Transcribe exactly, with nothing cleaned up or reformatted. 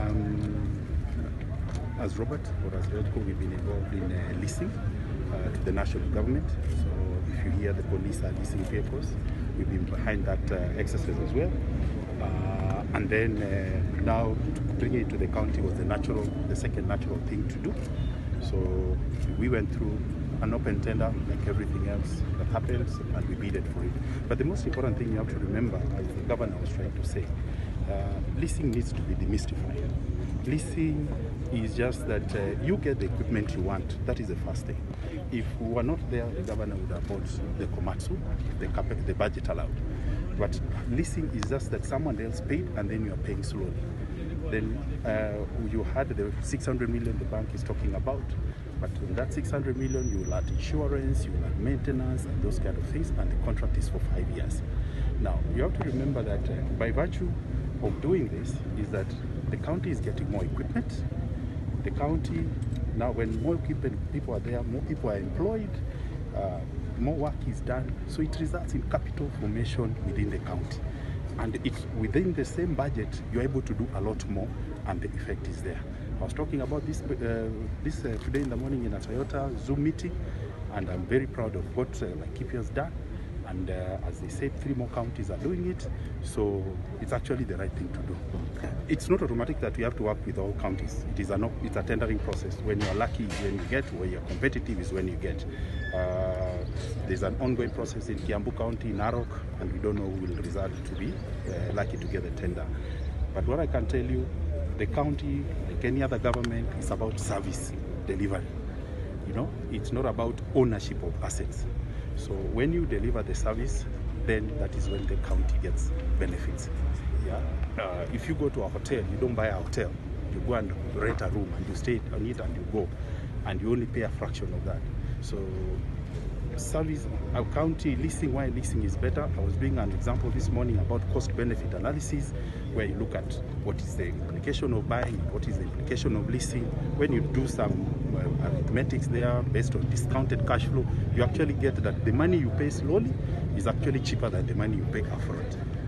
Um, as Robert or as Redco, we've been involved in uh, leasing uh, to the national government. So if you hear the police are leasing vehicles, we've been behind that uh, exercise as well. Uh, and then uh, now to bring it to the county was the natural, the second natural thing to do. So we went through an open tender like everything else that happens, and we bidded for it. But the most important thing you have to remember, as the governor was trying to say, uh, leasing needs to be demystified. Leasing is just that uh, you get the equipment you want. That is the first thing. If we were not there, the governor would have bought the komatsu, the capex, the budget allowed. But leasing is just that someone else paid and then you are paying slowly. Then uh, you had the six hundred million the bank is talking about. But in that six hundred million, you will add insurance, you will add maintenance, and those kind of things, and the contract is for five years. Now, you have to remember that uh, by virtue of doing this, is that the county is getting more equipment. The county, now when more people are there, more people are employed, uh, more work is done, so it results in capital formation within the county. And it's within the same budget, you're able to do a lot more, and the effect is there. I was talking about this uh, this uh, today in the morning in a Toyota Zoom meeting, and I'm very proud of what uh, Laikipia has done. And uh, as they said, three more counties are doing it, so it's actually the right thing to do. It's not automatic that we have to work with all counties. It is a, it's a tendering process. When you're lucky is when you get, when you're competitive is when you get. Uh, there's an ongoing process in Kiambu County, Narok, and we don't know who will result to be uh, lucky to get the tender. But what I can tell you, the county, like any other government, is about service delivery. You know, it's not about ownership of assets. So when you deliver the service, then that is when the county gets benefits. Yeah. Uh, if you go to a hotel, you don't buy a hotel. You go and rent a room and you stay on it and you go, and you only pay a fraction of that. So service, our county leasing, why leasing is better. I was doing an example this morning about cost-benefit analysis, where you look at what is the implication of buying, what is the implication of leasing. When you do some uh, arithmetics there based on discounted cash flow, you actually get that the money you pay slowly is actually cheaper than the money you pay upfront.